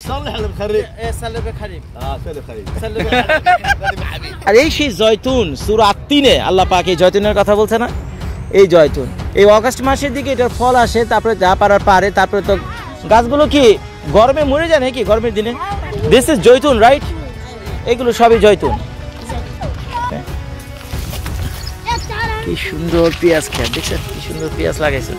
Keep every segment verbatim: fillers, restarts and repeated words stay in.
صلح الخريف ايه سلب الخريف اه سلب خريف سلب الخريف আর এই সেই জয়তুন সূরা তিনে আল্লাহ পাক এই জয়তুনের কথা বলছে না, এই জয়তুন এই অগাস্ট মাসের দিকে এটার ফল আসে, তারপরে যা পারার পারে, তারপরে তো গাছগুলো কি গরমে মরে যায় নাকি গরমের দিনে? দিস ইজ জয়তুন রাইট, এগুলো সবই জয়তুন। কি সুন্দর পেঁয়াজ খেত, দেখছেন কি সুন্দর পেঁয়াজ লাগাইছে।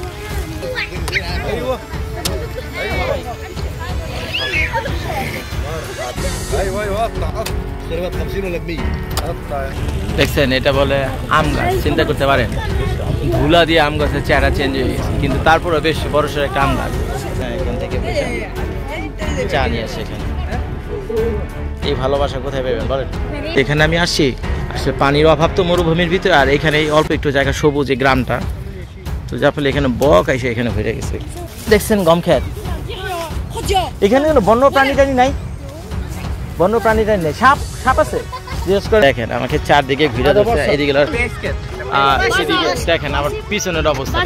দেখছেন এটা বলে আম গাছ, চিন্তা করতে পারেন ধুলা দিয়ে আম গাছের চেহারা চেঞ্জ হয়ে গেছে, কিন্তু তারপরে বেশ বড়সড় একটা আম গাছ। এখান থেকে চা নিয়ে আসে এখানে, এই ভালোবাসা কোথায় পাবেন বলেন? এখানে আমি আসছি আসলে পানির অভাব তো মরুভূমির ভিতরে, আর এখানে অল্প একটু জায়গা সবুজ এই গ্রামটা, তো যার ফলে এখানে বক আইসে এখানে ভরে গেছে। দেখছেন গম খেত, এখানে কোনো বন্য প্রাণী টাণী নাই, বন্য প্রাণী টাণী নেই, সাপ সাপ আছে জিজ্ঞেস করে দেখেন আমাকে চারদিকে ঘুরে দিচ্ছে, এদিকে আর এদিকে দেখেন আবার পিছনের অবস্থা।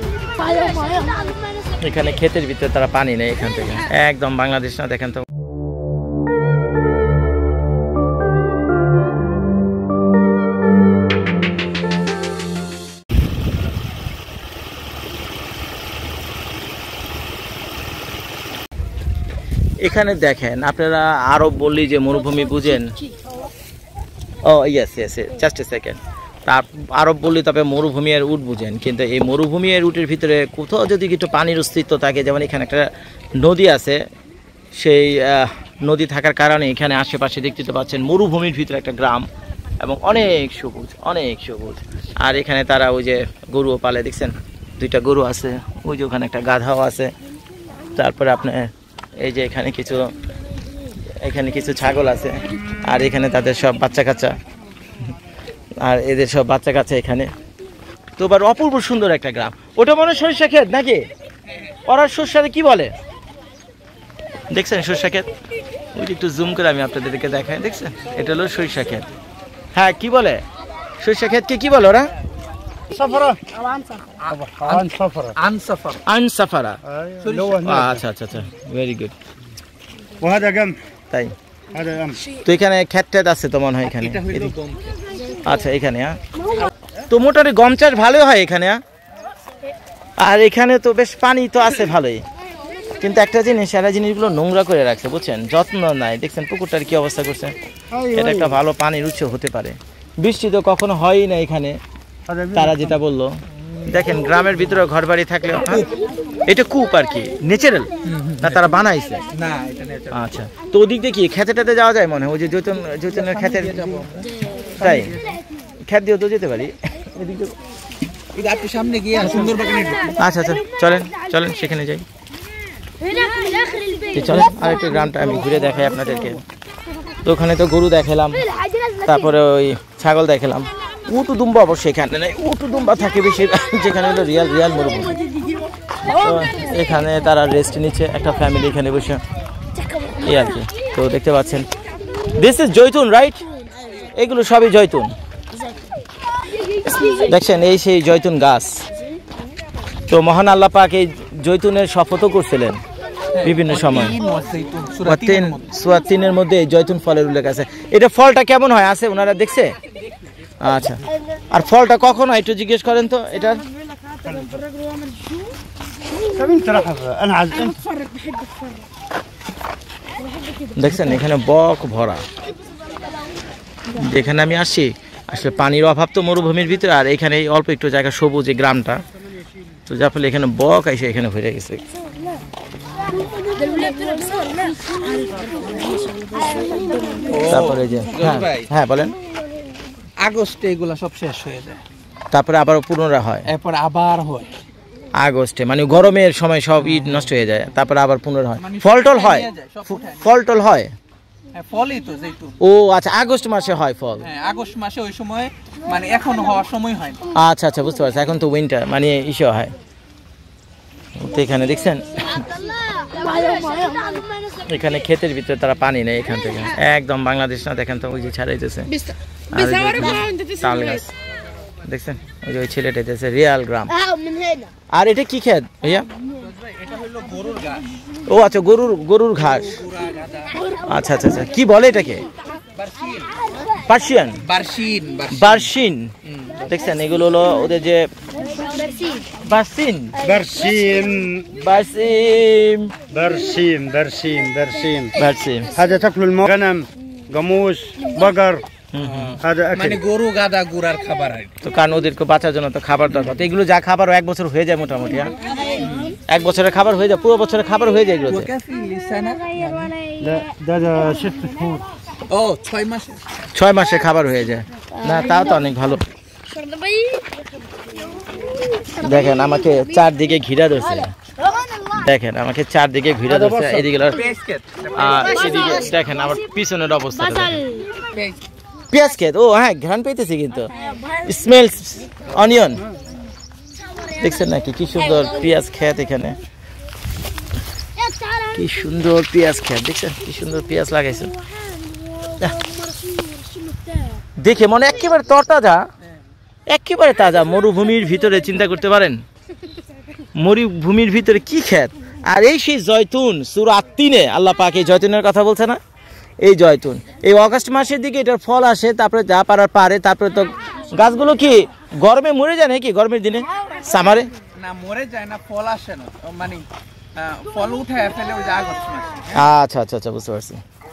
এখানে ক্ষেতের ভিতরে তারা পানি নেই, এখান থেকে একদম বাংলাদেশ না, দেখেন তো। এখানে দেখেন আপনারা আরব বললি যে মরুভূমি বুঝেন, oh yes yes just a second, তার আরব বললি তবে মরুভূমি আর উট বুঝেন, কিন্তু এই মরুভূমি আর উটের ভিতরে কোথাও যদি একটু পানির অস্তিত্ব থাকে, যেমন এখানে একটা নদী আছে, সেই নদী থাকার কারণে এখানে আশেপাশে দেখতে পাচ্ছেন মরুভূমির ভিতরে একটা গ্রাম এবং অনেক সবুজ অনেক সবুজ। আর এখানে তারা ওই যে গরুও পালে, দেখছেন দুইটা গরু আছে, ওই যে ওখানে একটা গাধাও আছে, তারপরে আপনার এই যে এখানে কিছু এখানে কিছু ছাগল আছে, আর এখানে তাদের সব বাচ্চা কাচ্চা, আর এদের সব বাচ্চা কাচ্চা এখানে। তো এবার অপূর্ব সুন্দর একটা গ্রাম। ওটা মনে হয় সরিষা ক্ষেত নাকি? ওরা সরষারে কি বলে দেখছেন? সরিষা ক্ষেত, ওই একটু জুম করে আমি আপনাদেরকে দেখাই, দেখছেন এটা হলো সরিষা ক্ষেত। হ্যাঁ কি বলে সরিষা ক্ষেতকে কি বলে ওরা? আনসাফারা। আচ্ছা আচ্ছা আচ্ছা, ভেরি গুড। তাই তো এখানে ক্ষেত টেত আছে তো মনে হয় এখানে। আচ্ছা এখানে হ্যাঁ, তো মোটামুটি গম চাষ ভালোই হয় এখানে। আর এখানে তো বেশ পানি তো আছে ভালোই, কিন্তু একটা জিনিস সারা জিনিসগুলো নোংরা করে রাখছে বুঝছেন, যত্ন নাই। দেখছেন পুকুরটার কি অবস্থা করছে, এটা একটা ভালো পানির উৎস হতে পারে। বৃষ্টি তো কখনো হয়ই না এখানে, তারা যেটা বললো। দেখেন গ্রামের ভিতরে ঘর বাড়ি থাকলে এটা কূপ আর কি, ন্যাচারাল না তারা বানাইছে? আচ্ছা, তো ওদিক দিয়ে কি খেতে টেতে যাওয়া যায় মনে হয়? ওই যে জৈতন জৈতনের খেতের, তাই খেত দিয়েও তো যেতে পারি। সামনে গিয়ে সুন্দর বাগানে। আচ্ছা আচ্ছা চলেন চলেন সেখানে যাই, চলেন আর একটু গ্রামটা আমি ঘুরে দেখাই আপনাদেরকে। তো ওখানে তো গরু দেখালাম, তারপরে ওই ছাগল দেখালাম, উটু দুম্বা অবশ্য এখানে নেই, উটু দুম্বা থাকে বেশি যেখানে হলো রিয়াল রিয়াল মরুভূমি। তো এখানে তারা রেস্ট নিচ্ছে একটা ফ্যামিলি এখানে বসে, এই আর কি। তো দেখতে পাচ্ছেন দিস ইজ জয়তুন রাইট, এগুলো সবই জয়তুন। দেখছেন এই সেই জয়তুন গাছ। তো মহান আল্লাহ পাক এই জয়তুনের শপথও করছিলেন বিভিন্ন সময়। সুয়াতিনের মধ্যে এই জয়তুন ফলের উল্লেখ আছে। এটা ফলটা কেমন হয় আছে ওনারা দেখছে? আচ্ছা, আর ফলটা কখন হয় একটু জিজ্ঞেস করেন তো এটা। দেখছেন এখানে বক ভরা, যেখানে আমি আসছি আসলে পানির অভাব তো মরুভূমির ভিতরে, আর এখানে অল্প একটু জায়গা সবুজ এই গ্রামটা, তো যার ফলে এখানে বক এসে এখানে ভরে গেছে। তারপরে যে হ্যাঁ হ্যাঁ বলেন, আগস্টে এগুলা সব শেষ হয়ে যায়, তারপরে আবার পুনরায় হয়, এরপর আবার হয় আগস্টে, মানে গরমের সময় সব ইট নষ্ট হয়ে যায়, তারপরে আবার পুনরায় হয়। ফল টল হয়, ফল টল হয়। ফলই তো জৈতুন। ও আচ্ছা, আগস্ট মাসে হয় ফল। হ্যাঁ আগস্ট মাসে, ওই সময় মানে এখন হওয়ার সময় হয় না। আচ্ছা আচ্ছা বুঝতে পারছি, এখন তো উইন্টার মানে ইসে হয়। তো এখানে দেখছেন এখানে ক্ষেতের ভিতরে তারা পানি নেই, এখান থেকে একদম বাংলাদেশ না, দেখেন তো ওই যে ছাড়াইতেছে তাল গাছ, দেখছেন ওই যে ওই ছেলেটা রিয়াল গ্রাম। আর এটা কি ক্ষেত ভাইয়া? হলো গরুর ঘাস। ও আচ্ছা, গরুর গরুর ঘাস। গুড়া গাদা আচ্ছা আচ্ছা আচ্ছা, কি বলে এটাকে? বার্সিন পার্সিয়ান, বার্সিন বার্সিন। দেখছেন, এগুলো হলো ওদের যে বার্সিন, برسيم বার্সিম, برسيم برسيم برسيم বার্সিম। هذا تاكلوا المو غنم قاموس بقر هذا মানে اكل গরু গাদা গুড়ার খাবার আর কি। তো কারণ ওদেরকে বাঁচার জন্য তো খাবার দরকার। তো এগুলো যা খাবার এক বছর হয়ে যায় মোটামুটি। হ্যাঁ, এক বছরের খাবার হয়ে যায়, পুরো বছরের খাবার হয়ে যায় এগুলোতে। ওয়াকাফি লিসানা لا ده ده ست شهور ও ছয় মাস। ছয় মাসে খাবার হয়ে যায়। না, তাও তো অনেক ভালো। দেখেন আমাকে চারদিকে ঘিরা ধরছে, দেখেন আমাকে চারদিকে ঘিরা ধরছে। এদিকে পেস্কেট আর এদিকে দেখেন আমার পিছনের অবস্থা। পেস্ট পেঁয়াজ ক্ষেত, ও হ্যাঁ, ঘ্রাণ পেতেছি কিন্তু স্মেলস অনিয়ন। দেখছেন নাকি কি সুন্দর পেঁয়াজ ক্ষেত এখানে, কি সুন্দর পেঁয়াজ ক্ষেত। দেখছেন কি সুন্দর পেঁয়াজ লাগাইছে, দেখে মনে একেবারে তরতাজা, একেবারে তাজা। মরুভূমির ভিতরে চিন্তা করতে পারেন, মরুভূমির ভিতরে কি ক্ষেত। আর এই সেই জয়তুন, সূরা তিনে আল্লাহ পাক এই জয়তুনের কথা বলছে না? এই জয়তুন এই অগাস্ট মাসের দিকে এটার ফল আসে, তারপরে যা পারার পারে। তারপরে তো গাছগুলো কি গরমে মরে যায় নাকি গরমের দিনে, সামারে? না মরে যায় না, ফল আসে না, মানে আহ, ফল উঠে ফেলে ওই যে আগস্ট মাসে। আচ্ছা আচ্ছা আচ্ছা, বুঝতে পারছি।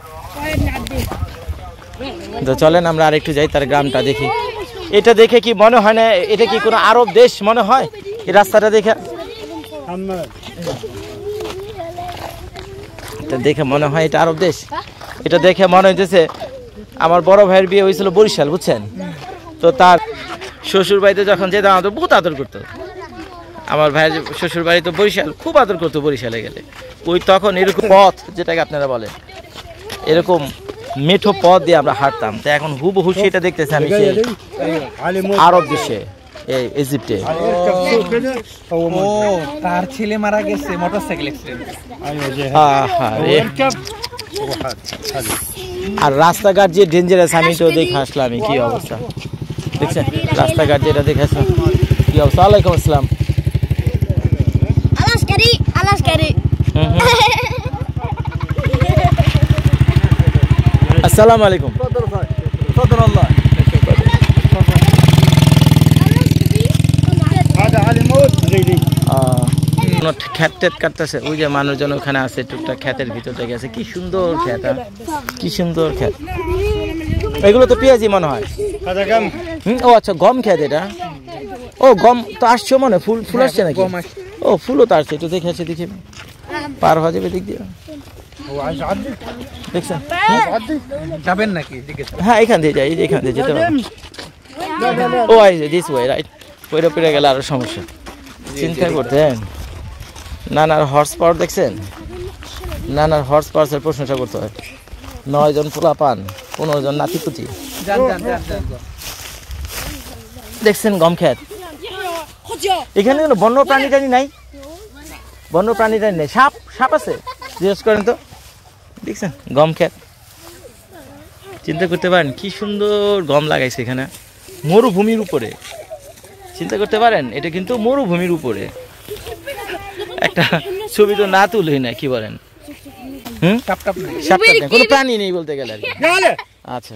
তো চলেন আমরা আরেকটু যাই, তার গ্রামটা দেখি। এটা দেখে কি মনে হয় না এটা কি কোনো আরব দেশ মনে হয় এই রাস্তাটা দেখে? محمد এটা দেখে মনে হয় এটা আরব দেশ। এটা দেখে মনে হইতেছে আমার বড় ভাইয়ের বিয়ে হয়েছিল বরিশাল, বুঝছেন তো। তার শ্বশুর বাড়িতে যখন যেতাম আমাদের বহুত আদর করতো। আমার ভাইয়ের শ্বশুর বাড়ি তো বরিশাল, খুব আদর করতো বরিশালে গেলে। ওই তখন এরকম পথ, যেটাকে আপনারা বলেন এরকম মেঠো পথ দিয়ে আমরা হাঁটতাম। তো এখন হুবহু সেটা দেখতেছি আমি সেই علي مو আরব দেশে, এই ইজিপ্টে। يركب فوق كده هو ও مو তার ছেলে মারা গেছে মোটরসাইকেল অ্যাক্সিডেন্ট। ايوه جاي আহা هو রে। يركب هو هذا هذا আর রাস্তাঘাট যে ডেঞ্জারাস, আমি তো দেখে আসলাম কি অবস্থা। দেখছেন রাস্তাঘাট যেটা দেখে আসলাম কি অবস্থা। ওয়ালাইকুম আসসালাম। Alaskari, Alaskari. হুম হুম। আসসালামু আলাইকুম। তদর আল্লাহ هذا علي موت زي دي খ্যাত টেত কাটতেছে, ওই যে মানুষজন ওখানে আছে টুকটাক খ্যাতের ভিতরটা গেছে। কি সুন্দর খ্যাত, কি সুন্দর খ্যাত। এগুলো তো পেঁয়াজি মনে হয়। هذا قم হুম, ও আচ্ছা, গম খ্যাত এটা। ও গম তো আসছে মনে, ফুল ফুল আসছে নাকি? গম আসছে। ও ফুলও তো আসছে, একটু দেখে আসছে, দেখি পার হয়ে যাবে দিক দিয়ে। هو عايز يعدي দেখছেন? يعدي যাবেন নাকি জিজ্ঞেস? হ্যাঁ, এখান দিয়ে যাই, এই যে এখান দিয়ে যেতে পারবো। لا لا لا oh I this way right. পয়রা পয়রা গেলে আরো সমস্যা। চিন্তা করতেন নানার হর্স পাওয়ার দেখছেন, নানার হর্স পাওয়ার প্রশংসা করতে হয়। নয় জন পোলা পান, পনেরো জন নাতিপুতি। যান যান যান যান যান। দেখছেন গম ক্ষেত। এখানে কোনো বন্য প্রাণী টাণী নাই, বন্য প্রাণী টাণী নেই। সাপ সাপ আছে জিজ্ঞেস করেন তো। দেখছেন গম ক্ষেত, চিন্তা করতে পারেন কি সুন্দর গম লাগাইছে এখানে মরুভূমির উপরে। চিন্তা করতে পারেন এটা কিন্তু মরুভূমির উপরে। একটা ছবি তো না তুলই না, কি বলেন? হুম, টাপ টাপ নেই। সাপ টাপ নেই, কোনো প্রাণী নেই বলতে গেলে আর কি। আচ্ছা,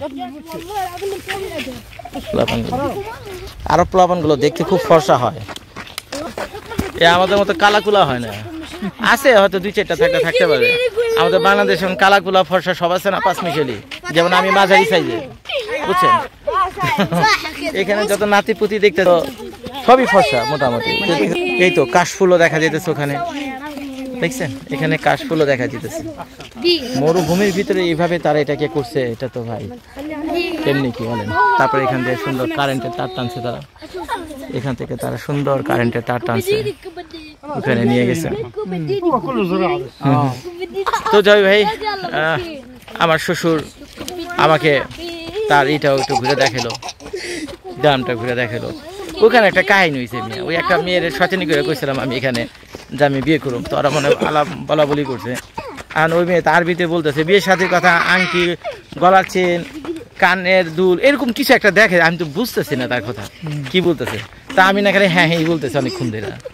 প্লাবনগুলো, আরো প্লাবনগুলো দেখতে খুব ফর্সা হয়, এ আমাদের মতো কালাকুলা হয় না। আছে হয়তো দুই চারটা থাকতে থাকতে পারে। আমাদের বাংলাদেশে কালাকুলা ফর্সা সব আছে না, পাঁচ মিশালি, যেমন আমি মাঝারি সাইজে, বুঝছেন। এখানে যত নাতিপুতি দেখতে তো সবই ফর্সা মোটামুটি। এই তো কাশফুলও দেখা যেতেছে ওখানে, দেখছেন এখানে কাশফুলও দেখা যেতেছে। মরুভূমির ভিতরে এইভাবে তারা এটাকে করছে, এটা তো ভাই কেমনি কি বলেন। তারপরে এখান থেকে সুন্দর কারেন্টের তার টানছে তারা, এখান থেকে তারা সুন্দর কারেন্টের তার টানছে, ওখানে নিয়ে গেছে। هو كله زراعه তো যাই ভাই, আহ, আমার শ্বশুর আমাকে তার এটাও একটু ঘুরে দেখালো, গ্রামটা ঘুরে দেখালো। ওখানে একটা কাহিনী হয়েছে, মেয়ে ওই একটা মেয়ের সচেতন করে কইছিলাম আমি এখানে যে আমি বিয়ে করুম, তো ওরা মনে আলাপ বলা বলি করছে। আর ওই মেয়ে তার ভিতরে বলতেছে বিয়ের সাথে কথা, আংটি, গলার চেন, কানের দুল, এরকম কিছু একটা দেখে। আমি তো বুঝতেছি না তার কথা কি বলতেছে, তা আমি না খালি হ্যাঁ হ্যাঁ বলতেছি অনেকক্ষণ ধরে।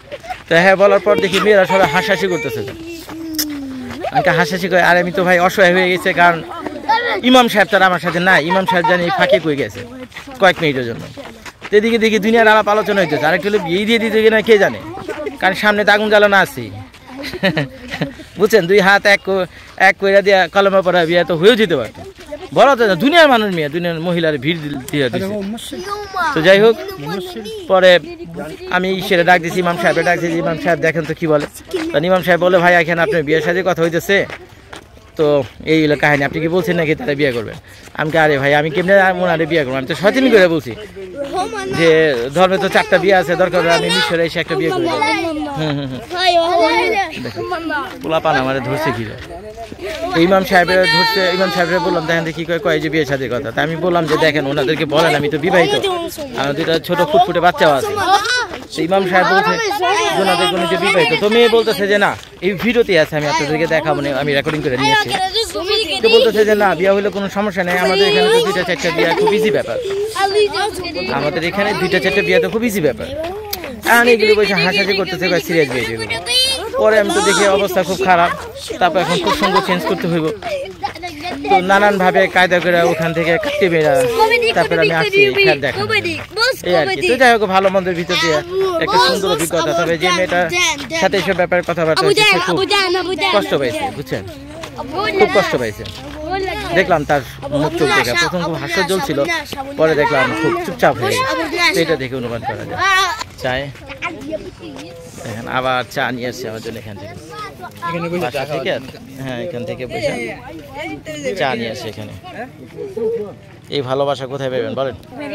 তো হ্যাঁ বলার পর দেখি মেয়েরা সবাই হাসাহাসি করতেছে। আমাকে হাসাহাসি করে, আর আমি তো ভাই অসহায় হয়ে গেছে, কারণ ইমাম সাহেব তারা আমার সাথে নাই। ইমাম সাহেব জানি ফাঁকে কই গেছে কয়েক মিনিটের জন্য। তো এদিকে দেখি দুনিয়ার আলাপ আলোচনা হইতেছে, আরেকটু হলে বিয়ে দিয়ে দিতে কিনা কে জানে, কারণ সামনে তো আগুন জ্বালানো আছে। বুঝছেন, দুই হাত এক এক কইরা দিয়া কলমা পড়া বিয়ে তো হয়েও যেতে পারতো, বলা তো না। দুনিয়ার মানুষ মেয়ে, দুনিয়ার মহিলার ভিড় দিয়ে দিচ্ছে। তো যাই হোক, পরে আমি সেটা ডাক দিচ্ছি, ইমাম সাহেবের ডাক দিচ্ছি, ইমাম সাহেব দেখেন তো কি বলে। তখন ইমাম সাহেব বলে, ভাই এখানে আপনার বিয়ের সাথে কথা হইতেছে, তো এই হলো কাহিনী, আপনি কি বলছেন নাকি তারা বিয়ে করবেন? আমি আরে ভাই আমি কেমনে ওনারে বিয়ে করবো? আমি তো সচেতন করে বলছি যে ধর্মে তো চারটা বিয়ে আছে, দরকার আমি মিশরে এসে একটা বিয়ে করবো। হুম হুম হুম পোলা পান আমার ধরছে কি ইমাম সাহেবের ধরছে। ইমাম সাহেবের বললাম দেখেন দেখি কয় কয় যে বিয়ে শাদীর কথা। তা আমি বললাম যে দেখেন ওনাদেরকে বলেন আমি তো বিবাহিত, আমার দুইটা ছোট ফুটফুটে বাচ্চাও আছে। তো ইমাম সাহেব বলছে ওনাদের কোনো যে বিবাহিত। তো মেয়ে বলতেছে যে না, এই ভিডিওতে আছে, আমি আপনাদেরকে দেখাবো, আমি রেকর্ডিং করে নিয়েছি। তো বলতেছে যে না, বিয়ে হলে কোনো সমস্যা নেই, আমাদের এখানে তো দুইটা চারটা বিয়ে খুব ইজি ব্যাপার, আমাদের এখানে দুইটা চারটা বিয়ে তো খুব ইজি ব্যাপার। আর এগুলো বসে হাসাহাসি করতেছে সিরিয়াস বিয়ে। পরে আমি তো দেখি অবস্থা খুব খারাপ, তারপর এখন খুব সঙ্গ চেঞ্জ করতে হইব। তো নানান ভাবে কায়দা করে ওখান থেকে কাটতে বেরা, তারপরে আমি আসছি খেয়াল দেখা এই আর কি। তো যাই হোক, ভালো মন্দের ভিতর দিয়ে একটা সুন্দর অভিজ্ঞতা। তবে যে মেয়েটার সাথে এসব ব্যাপারে কথাবার্তা হচ্ছে সে খুব কষ্ট পাইছে, বুঝছেন, খুব কষ্ট পাইছে। দেখলাম তার মুখ চোখ দেখে প্রথম খুব হাস্যোজ্জ্বল ছিল, পরে দেখলাম খুব চুপচাপ হয়ে গেছে। এটা দেখে অনুমান করা যায়। চায় দেখেন আবার চা নিয়ে আসছে আমার জন্য এখান থেকে, বাসা থেকে। হ্যাঁ, এখান থেকে বসে চা নিয়ে আসছে এখানে। এই ভালোবাসা কোথায় পাবেন বলেন?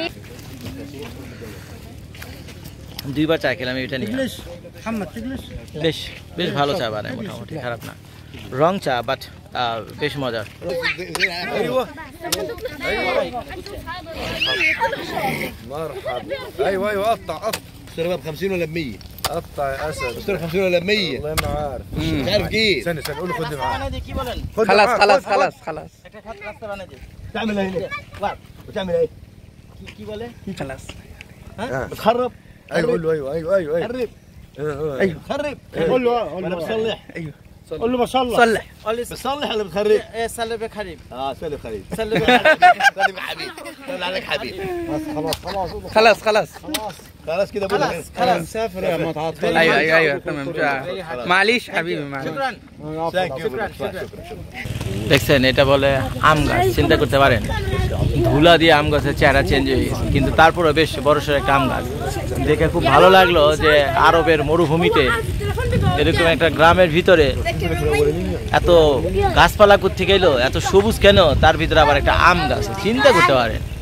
দুইবার চা খেলাম এটা নিয়ে। বেশ বেশ ভালো চা বানায়, মোটামুটি খারাপ না, রং চা, বাট বেশ মজার। ايوه ايوه قطع قطع اشتريها ب خمسين ولا ب مية؟ قطع يا اسد اشتريها ب خمسين ولا ب مية؟ والله ما عارف مش عارف كيف. استنى استنى قول له خدني معاك. خلاص خلاص خلاص خلاص تعمل ايه هنا؟ بتعمل ايه؟ কি বলে خلاص بتخرب. ايوه قول له ايوه ايوه ايوه خرب. ايوه خرب. قول له انا بصلح. ايوه قول له بصلح. صلح بتصلح ولا بتخرب؟ ايه سلب خريب. اه سلب خريب. سلب سلب حبيب. سلب عليك حبيب. بس خلاص خلاص خلاص خلاص خلاص كده بقول لك خلاص سافر يا متعاطف. ايوه ايوه ايوه تمام معليش حبيبي معليش. দেখছেন, এটা বলে আম গাছ। চিন্তা করতে পারেন, ধুলা দিয়ে আম গাছের চেহারা চেঞ্জ হয়ে গেছে, কিন্তু তারপরে বেশ বড়সড় একটা আম গাছ। দেখে খুব ভালো লাগলো যে আরবের মরুভূমিতে এরকম একটা গ্রামের ভিতরে এত গাছপালা কোত্থেকে এলো, এত সবুজ কেন, তার ভিতরে আবার একটা আম গাছ। চিন্তা করতে পারেন।